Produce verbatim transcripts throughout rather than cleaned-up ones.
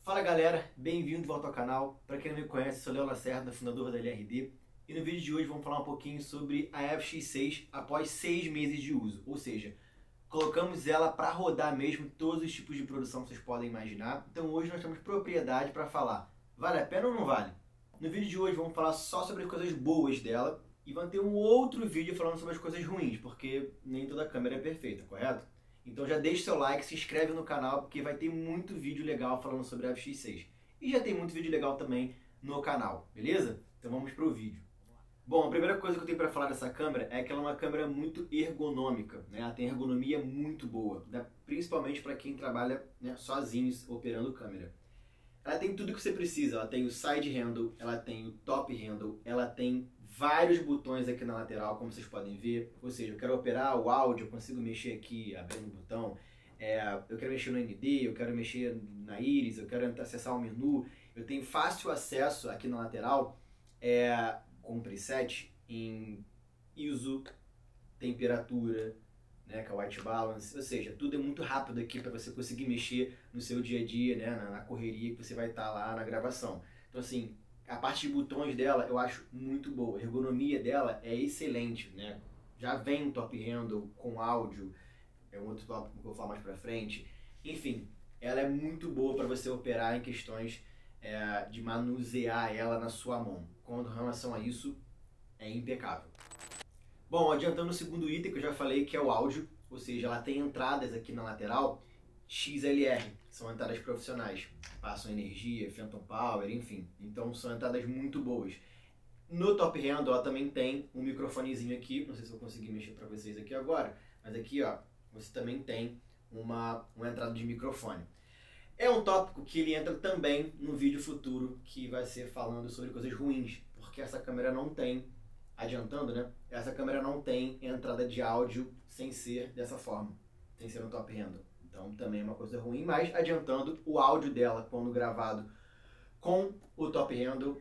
Fala galera, bem-vindo de volta ao canal. Para quem não me conhece, sou Léo Lacerda, fundador da L R D. E no vídeo de hoje vamos falar um pouquinho sobre a F X seis após seis meses de uso. Ou seja, colocamos ela para rodar mesmo todos os tipos de produção que vocês podem imaginar. Então hoje nós temos propriedade para falar, vale a pena ou não vale? No vídeo de hoje vamos falar só sobre as coisas boas dela e vai ter um outro vídeo falando sobre as coisas ruins, porque nem toda câmera é perfeita, correto? Então já deixa seu like, se inscreve no canal, porque vai ter muito vídeo legal falando sobre a F X seis. E já tem muito vídeo legal também no canal, beleza? Então vamos pro vídeo. Bom, a primeira coisa que eu tenho para falar dessa câmera é que ela é uma câmera muito ergonômica, né? Ela tem ergonomia muito boa, né? Principalmente para quem trabalha, né, sozinhos operando câmera. Ela tem tudo que você precisa, ela tem o side handle, ela tem o top handle, ela tem vários botões aqui na lateral, como vocês podem ver. Ou seja, eu quero operar o áudio, eu consigo mexer aqui, abrindo o botão. É, eu quero mexer no N D, eu quero mexer na íris, eu quero acessar o menu. Eu tenho fácil acesso aqui na lateral é, com preset em I S O, temperatura, né, que é o white balance. Ou seja, tudo é muito rápido aqui para você conseguir mexer no seu dia a dia, né, na, na correria que você vai estar lá na gravação. Então assim, a parte de botões dela eu acho muito boa, a ergonomia dela é excelente, né? Já vem um top handle com áudio, é um outro tópico que eu vou falar mais pra frente. Enfim, ela é muito boa para você operar em questões é, de manusear ela na sua mão. Com relação a isso, é impecável. Bom, adiantando o segundo item que eu já falei, que é o áudio, ou seja, ela tem entradas aqui na lateral X L R, que são entradas profissionais, passam energia, Phantom Power, enfim, então são entradas muito boas. No top handle ela também tem um microfonezinho aqui, não sei se eu vou conseguir mexer para vocês aqui agora, mas aqui ó, você também tem uma, uma entrada de microfone. É um tópico que ele entra também no vídeo futuro, que vai ser falando sobre coisas ruins, porque essa câmera não tem, adiantando, né, essa câmera não tem entrada de áudio sem ser dessa forma, sem ser no top handle. Então também é uma coisa ruim, mas adiantando, o áudio dela, quando gravado com o top handle,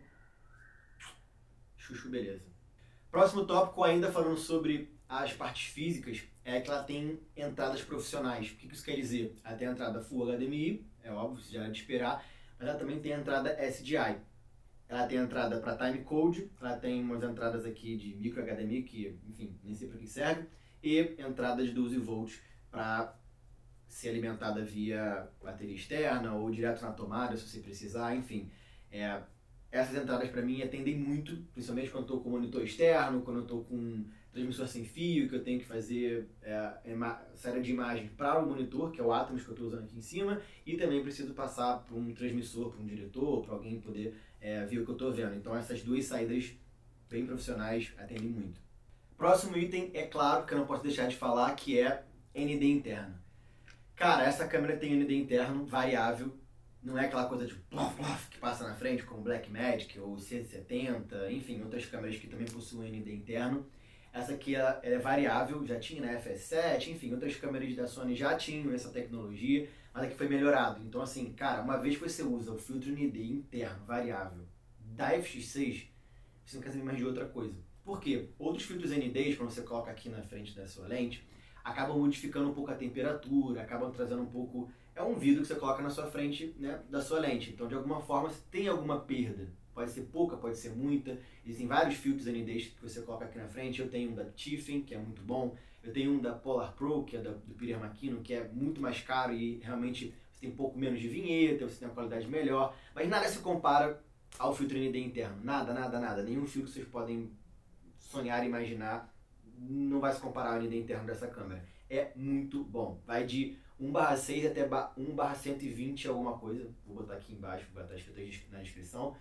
chuchu beleza. Próximo tópico, ainda falando sobre as partes físicas, é que ela tem entradas profissionais. O que isso quer dizer? Ela tem a entrada Full H D M I, é óbvio, isso já é de esperar, mas ela também tem a entrada S D I. Ela tem a entrada para timecode, ela tem umas entradas aqui de micro H D M I, que enfim, nem sei para que serve, e entradas de doze volts para ser alimentada via bateria externa ou direto na tomada, se você precisar, enfim. É, essas entradas para mim atendem muito, principalmente quando eu estou com monitor externo, quando eu estou com transmissor sem fio, que eu tenho que fazer é, série de imagens para o monitor, que é o Atomos que eu estou usando aqui em cima, e também preciso passar para um transmissor, para um diretor, para alguém poder é, ver o que eu estou vendo. Então essas duas saídas bem profissionais atendem muito. Próximo item, é claro que eu não posso deixar de falar, que é N D interno. Cara, essa câmera tem N D interno variável, não é aquela coisa de plof, plof, que passa na frente como Blackmagic ou C setenta, enfim, outras câmeras que também possuem N D interno. Essa aqui ela, ela é variável, já tinha na F S sete, enfim, outras câmeras da Sony já tinham essa tecnologia, mas aqui foi melhorado. Então assim, cara, uma vez que você usa o filtro N D interno variável da F X seis, você não quer saber mais de outra coisa. Por quê? Outros filtros N Ds, quando você coloca aqui na frente da sua lente, acabam modificando um pouco a temperatura, acabam trazendo um pouco... É um vidro que você coloca na sua frente, né, da sua lente. Então, de alguma forma, você tem alguma perda. Pode ser pouca, pode ser muita. Existem vários filtros N Ds que você coloca aqui na frente. Eu tenho um da Tiffen, que é muito bom. Eu tenho um da Polar Pro, que é da, do Peter McKinnon, que é muito mais caro e realmente você tem um pouco menos de vinheta, você tem uma qualidade melhor. Mas nada se compara ao filtro N D interno. Nada, nada, nada. Nenhum filtro que vocês podem sonhar e imaginar não vai se comparar ao N D interno dessa câmera. É muito bom. Vai de um barra seis até um barra cento e vinte alguma coisa. Vou botar aqui embaixo, vai estar escrito na descrição.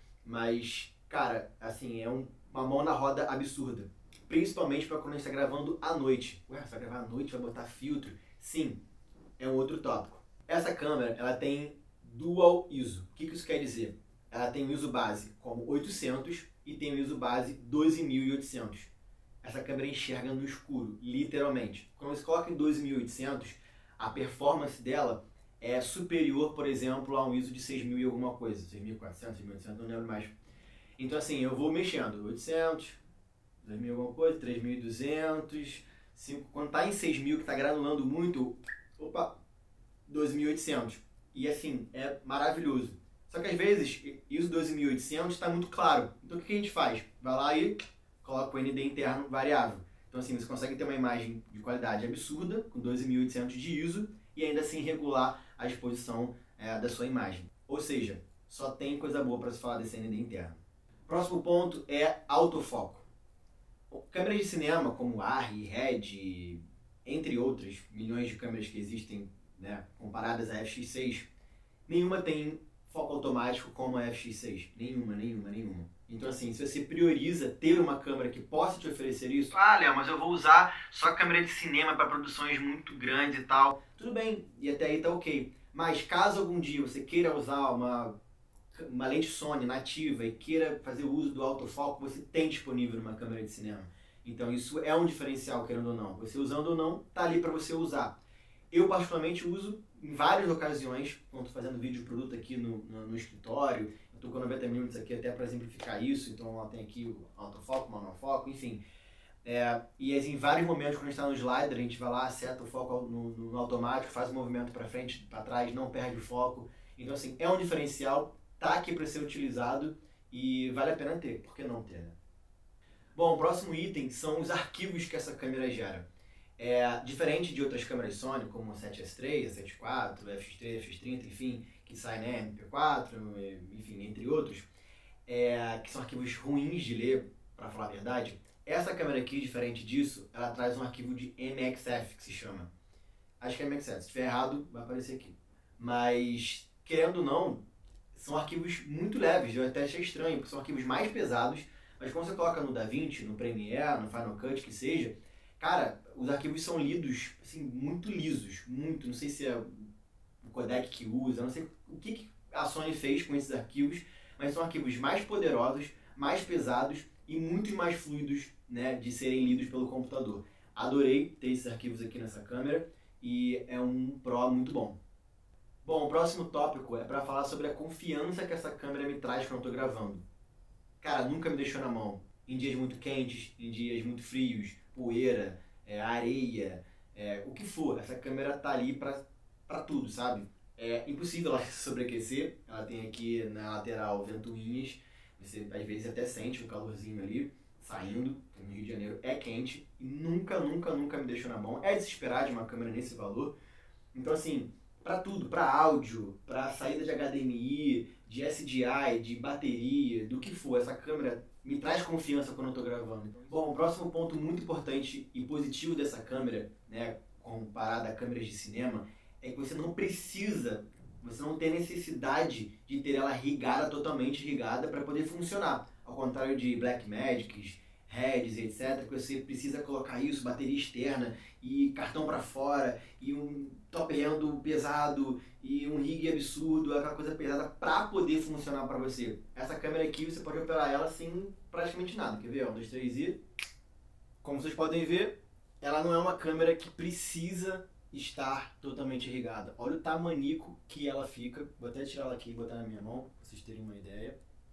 Mas, cara, assim, é um, uma mão na roda absurda. Principalmente para quando a gente está gravando à noite. Ué, você vai gravar à noite, vai botar filtro? Sim, é um outro tópico. Essa câmera, ela tem Dual I S O. O que isso quer dizer? Ela tem o I S O base como oitocentos e tem o I S O base doze mil e oitocentos. Essa câmera enxerga no escuro, literalmente. Quando você coloca em doze mil e oitocentos, a performance dela é superior, por exemplo, a um I S O de seis mil e alguma coisa, seis mil e quatrocentos, seis mil e oitocentos, não lembro mais. Então assim, eu vou mexendo, oitocentos, dois mil e alguma coisa, três mil e duzentos, cinco, quando está em seis mil, que está granulando muito, opa, doze mil e oitocentos. e assim, é maravilhoso. Só que às vezes, I S O doze mil e oitocentos está muito claro. Então o que a gente faz? Vai lá e coloca o N D interno variável. Então assim, você consegue ter uma imagem de qualidade absurda, com doze mil e oitocentos de I S O, e ainda assim regular a exposição é, da sua imagem. Ou seja, só tem coisa boa para se falar desse N D interno. Próximo ponto é autofoco. Câmeras de cinema como A R R I, Red, entre outras milhões de câmeras que existem, né, comparadas à F X seis, nenhuma tem foco automático como a F X seis. Nenhuma, nenhuma, nenhuma. Então assim, se você prioriza ter uma câmera que possa te oferecer isso, ah, Léo, mas eu vou usar só câmera de cinema para produções muito grandes e tal. Tudo bem, e até aí tá ok. Mas caso algum dia você queira usar uma, uma lente Sony nativa e queira fazer uso do autofoco, você tem disponível numa câmera de cinema. Então isso é um diferencial, querendo ou não. Você usando ou não, tá ali para você usar. Eu particularmente uso em várias ocasiões, quando estou fazendo vídeo de produto aqui no, no, no escritório, eu estou com noventa milímetros aqui até para exemplificar isso, então ó, tem aqui o autofoco, o monofoco, enfim. É, e em vários momentos, quando a gente está no slider, a gente vai lá, seta o foco no, no, no automático, faz o movimento para frente, para trás, não perde o foco. Então assim, é um diferencial, tá aqui para ser utilizado e vale a pena ter, por que não ter, né? Bom, o próximo item são os arquivos que essa câmera gera. É, diferente de outras câmeras Sony, como a sete S três, a sete quatro, a F X três, a F X trinta, enfim, que saem, né, M P quatro, enfim, entre outros, é, que são arquivos ruins de ler, para falar a verdade. Essa câmera aqui, diferente disso, ela traz um arquivo de M X F, que se chama. Acho que é M X F, se estiver errado, vai aparecer aqui. Mas, querendo ou não, são arquivos muito leves, eu até achei estranho, porque são arquivos mais pesados, mas quando você coloca no DaVinci, no Premiere, no Final Cut, que seja, cara, os arquivos são lidos, assim, muito lisos, muito, não sei se é o codec que usa, não sei o que a Sony fez com esses arquivos, mas são arquivos mais poderosos, mais pesados e muito mais fluidos, né, de serem lidos pelo computador. Adorei ter esses arquivos aqui nessa câmera e é um Pro muito bom. Bom, o próximo tópico é para falar sobre a confiança que essa câmera me traz quando eu estou gravando. Cara, nunca me deixou na mão. Em dias muito quentes, em dias muito frios, poeira, é, areia, é, o que for. Essa câmera tá ali pra, pra tudo, sabe? É impossível ela se sobreaquecer. Ela tem aqui na lateral ventoinhas. Você às vezes até sente um calorzinho ali saindo. No Rio de Janeiro é quente. E nunca, nunca, nunca me deixou na mão. É desesperar de uma câmera nesse valor. Então assim, pra tudo. Pra áudio, pra saída de H D M I, de S D I, de bateria, do que for. Essa câmera me traz confiança quando eu estou gravando. Bom, o próximo ponto muito importante e positivo dessa câmera, né, comparado a câmeras de cinema, é que você não precisa, você não tem necessidade de ter ela rigada, totalmente rigada, para poder funcionar. Ao contrário de Blackmagics, Reds, etcétera, que você precisa colocar isso, bateria externa, e cartão para fora, e um top-end pesado, e um rig absurdo, aquela coisa pesada para poder funcionar para você. Essa câmera aqui você pode operar ela sem praticamente nada. Quer ver? Um, dois, três e... Como vocês podem ver, ela não é uma câmera que precisa estar totalmente irrigada. Olha o tamanico que ela fica. Vou até tirar ela aqui e botar na minha mão, para vocês terem uma ideia.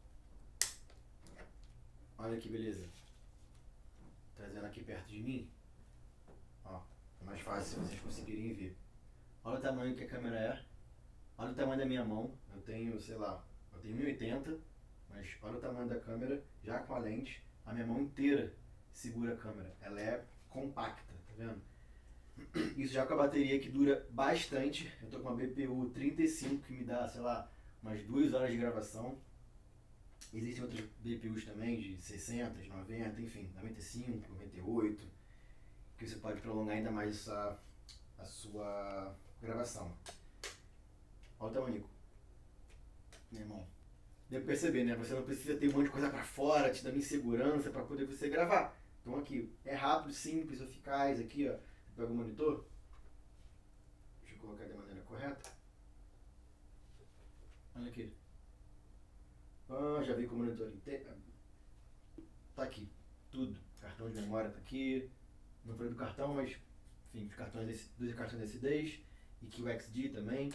Olha que beleza. Trazendo aqui perto de mim. Ó, é mais fácil se vocês conseguirem ver. Olha o tamanho que a câmera é. Olha o tamanho da minha mão. Eu tenho, sei lá, eu tenho um e oitenta, mas olha o tamanho da câmera, já com a lente. A minha mão inteira segura a câmera. Ela é compacta, tá vendo? Isso já com a bateria que dura bastante. Eu tô com uma B P U trinta e cinco que me dá, sei lá, umas duas horas de gravação. Existem outras B P Us também de sessenta, noventa, enfim, noventa e cinco, noventa e oito, que você pode prolongar ainda mais essa, a sua gravação. Olha o tamanico, meu irmão. Deu pra perceber, né? Você não precisa ter um monte de coisa pra fora, te dando insegurança pra poder você gravar. Então aqui, é rápido, simples, eficaz. Aqui, ó, pega o monitor. Deixa eu colocar da maneira correta. Olha aqui. Ah, já vi com o monitor inteiro. Tá aqui, tudo. Cartão de memória tá aqui. Não falei do cartão, mas enfim, os cartões desse, dois cartões de acidez e Q X D também.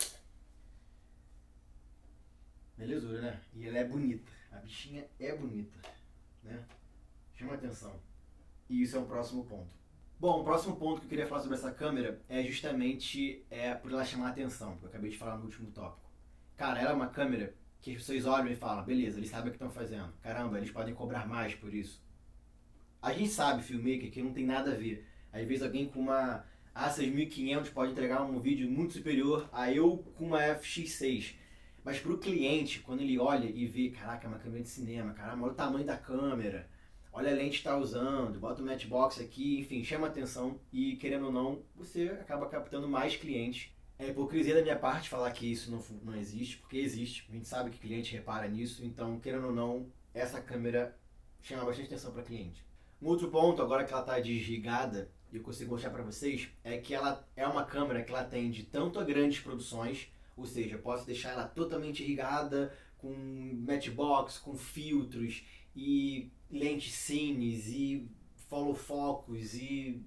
Belezura, né? E ela é bonita. A bichinha é bonita, né? Chama atenção. E isso é o próximo ponto. Bom, o próximo ponto que eu queria falar sobre essa câmera é justamente é, por ela chamar a atenção, que eu acabei de falar no último tópico. Cara, ela é uma câmera que as pessoas olham e falam, beleza, eles sabem o que estão fazendo. Caramba, eles podem cobrar mais por isso. A gente sabe, filmmaker, que não tem nada a ver. Às vezes alguém com uma A seis mil e quinhentos pode entregar um vídeo muito superior a eu com uma F X seis. Mas para o cliente, quando ele olha e vê, caraca, é uma câmera de cinema, caramba, olha o tamanho da câmera, olha a lente que está usando, bota o matchbox aqui, enfim, chama atenção e, querendo ou não, você acaba captando mais clientes. É hipocrisia da minha parte falar que isso não, não existe, porque existe, a gente sabe que cliente repara nisso, então, querendo ou não, essa câmera chama bastante atenção para cliente. Um outro ponto, agora que ela está desligada, e eu consigo mostrar para vocês, é que ela é uma câmera que ela atende tanto a grandes produções, ou seja, eu posso deixar ela totalmente irrigada com matchbox, com filtros e lentes cines e follow focus e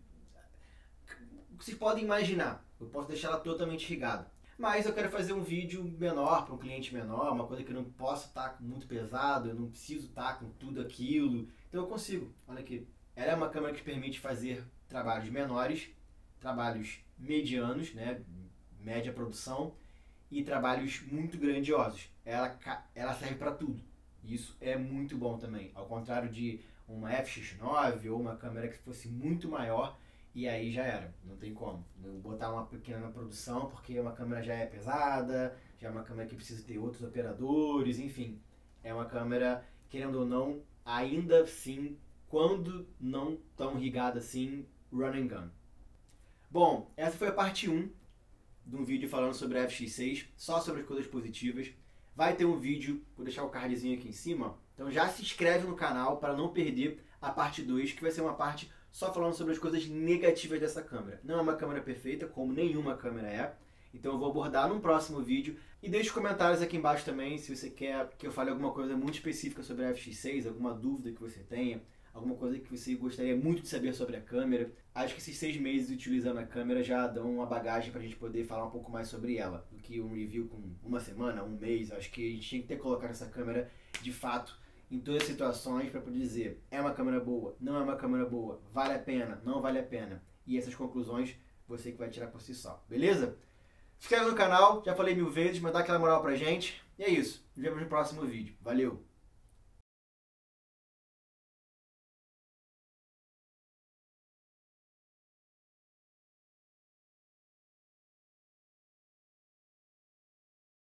o que vocês podem imaginar. Eu posso deixar ela totalmente irrigada. Mas eu quero fazer um vídeo menor para um cliente menor, uma coisa que eu não posso estar muito pesado, eu não preciso estar com tudo aquilo. Então eu consigo. Olha aqui. Ela é uma câmera que permite fazer trabalhos menores, trabalhos medianos, né, média produção, e trabalhos muito grandiosos. Ela, ela serve para tudo. Isso é muito bom também. Ao contrário de uma F X nove ou uma câmera que fosse muito maior, e aí já era. Não tem como. Eu botar uma pequena na produção, porque uma câmera já é pesada, já é uma câmera que precisa ter outros operadores, enfim. É uma câmera, querendo ou não, ainda assim, quando não tão rigada assim, run and gun. Bom, essa foi a parte um de um vídeo falando sobre a F X seis, só sobre as coisas positivas. Vai ter um vídeo, vou deixar o cardzinho aqui em cima, então já se inscreve no canal para não perder a parte dois, que vai ser uma parte só falando sobre as coisas negativas dessa câmera. Não é uma câmera perfeita, como nenhuma câmera é, então eu vou abordar num próximo vídeo. E deixe comentários aqui embaixo também, se você quer que eu fale alguma coisa muito específica sobre a F X seis, alguma dúvida que você tenha, alguma coisa que você gostaria muito de saber sobre a câmera. Acho que esses seis meses utilizando a câmera já dão uma bagagem para a gente poder falar um pouco mais sobre ela, do que um review com uma semana, um mês. Acho que a gente tinha que ter colocado essa câmera de fato em todas as situações para poder dizer, é uma câmera boa, não é uma câmera boa, vale a pena, não vale a pena. E essas conclusões você que vai tirar por si só, beleza? Se inscreve no canal, já falei mil vezes, mas dá aquela moral pra gente. E é isso, nos vemos no próximo vídeo. Valeu!